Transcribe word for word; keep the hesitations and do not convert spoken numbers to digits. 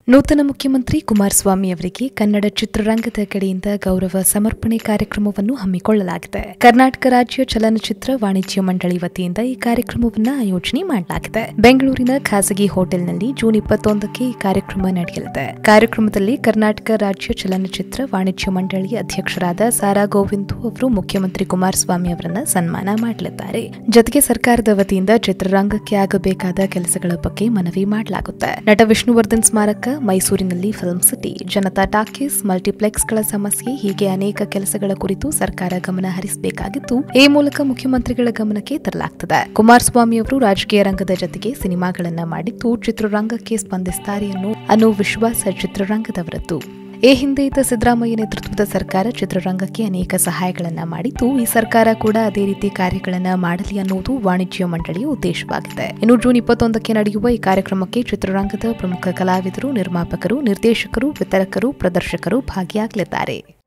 ನೂತನ ಮುಖ್ಯಮಂತ್ರಿ ಕುಮಾರಸ್ವಾಮಿ ಅವರಿಗೆ ಕನ್ನಡ ಚಿತ್ರರಂಗದ ಕಡೆಯಿಂದ ಗೌರವ ಸಮರ್ಪಣೆ ಕಾರ್ಯಕ್ರಮವನ್ನು ಹಮ್ಮಿಕೊಳ್ಳಲಾಗಿದೆ. ಕರ್ನಾಟಕ ರಾಜ್ಯ ಚಲನಚಿತ್ರ ವಾಣಿಜ್ಯ ಮಂಡಳಿ ವತಿಯಿಂದ ಈ ಕಾರ್ಯಕ್ರಮವನ್ನು ಆಯೋಜನೆ ಮಾಡಲಾಗಿದೆ. ಬೆಂಗಳೂರಿನ ಖಾಸಗಿ ಹೋಟೆಲ್ನಲ್ಲಿ ಜೂನ್ ಇಪ್ಪತ್ತೊಂದಕ್ಕೆ ಈ ಕಾರ್ಯಕ್ರಮ ನಡೆಯಲಿದೆ. ಕಾರ್ಯಕ್ರಮದಲ್ಲಿ ಕರ್ನಾಟಕ ರಾಜ್ಯ ಚಲನಚಿತ್ರ ವಾಣಿಜ್ಯ ಮಂಡಳಿ ಅಧ್ಯಕ್ಷರಾದ ಸಾರಾ ಗೋವಿಂದು ಅವರು ಮುಖ್ಯಮಂತ್ರಿ ಕುಮಾರಸ್ವಾಮಿ ಅವರನ್ನ ಸನ್ಮಾನ ಮಾಡಲಿದ್ದಾರೆ. ಜೊತೆಗೆ ಸರ್ಕಾರದ ವತಿಯಿಂದ ಚಿತ್ರರಂಗಕ್ಕೆ ಆಗಬೇಕಾದ ಕೆಲಸಗಳ ಬಗ್ಗೆ ಮನವಿ ಮಾಡಲಾಗುತ್ತೆ. ನಟ ವಿಷ್ಣುವರ್ಧನ್ ಸ್ಮಾರಕ, ಮೈಸೂರಿನಲ್ಲಿ ಫಿಲ್ಮ್ ಸಿಟಿ, ಜನತಾ ಟಾಕೀಸ್, ಮಲ್ಟಿಪ್ಲೆಕ್ಸ್ಗಳ ಸಮಸ್ಯೆ ಹೀಗೆ ಅನೇಕ ಕೆಲಸಗಳ ಕುರಿತು ಸರ್ಕಾರ ಗಮನ ಹರಿಸಬೇಕಾಗಿದ್ದು, ಈ ಮೂಲಕ ಮುಖ್ಯಮಂತ್ರಿಗಳ ಗಮನಕ್ಕೆ ತರಲಾಗುತ್ತದೆ. ಕುಮಾರಸ್ವಾಮಿ ಅವರು ರಾಜಕೀಯ ರಂಗದ ಜೊತೆಗೆ ಸಿನಿಮಾಗಳನ್ನ ಮಾಡಿದ್ದು ಚಿತ್ರರಂಗಕ್ಕೆ ಸ್ಪಂದಿಸುತ್ತಾರೆ ಅನ್ನೋ ವಿಶ್ವಾಸ ಚಿತ್ರರಂಗದವರದ್ದು. ಈ ಹಿಂದೆ ಇದ್ದ ಸಿದ್ದರಾಮಯ್ಯ ನೇತೃತ್ವದ ಸರ್ಕಾರ ಚಿತ್ರರಂಗಕ್ಕೆ ಅನೇಕ ಸಹಾಯಗಳನ್ನ ಮಾಡಿದ್ದು, ಈ ಸರ್ಕಾರ ಕೂಡ ಅದೇ ರೀತಿ ಕಾರ್ಯಗಳನ್ನ ಮಾಡಲಿ ಅನ್ನುವುದು ವಾಣಿಜ್ಯ ಮಂಡಳಿಯ ಉದ್ದೇಶವಾಗಿದೆ. ಇನ್ನು ಜೂನ್ ಇಪ್ಪತ್ತೊಂದಕ್ಕೆ ನಡೆಯುವ ಈ ಕಾರ್ಯಕ್ರಮಕ್ಕೆ ಚಿತ್ರರಂಗದ ಪ್ರಮುಖ ಕಲಾವಿದರು, ನಿರ್ಮಾಪಕರು, ನಿರ್ದೇಶಕರು, ವಿತರಕರು, ಪ್ರದರ್ಶಕರು ಭಾಗಿಯಾಗಲಿದ್ದಾರೆ.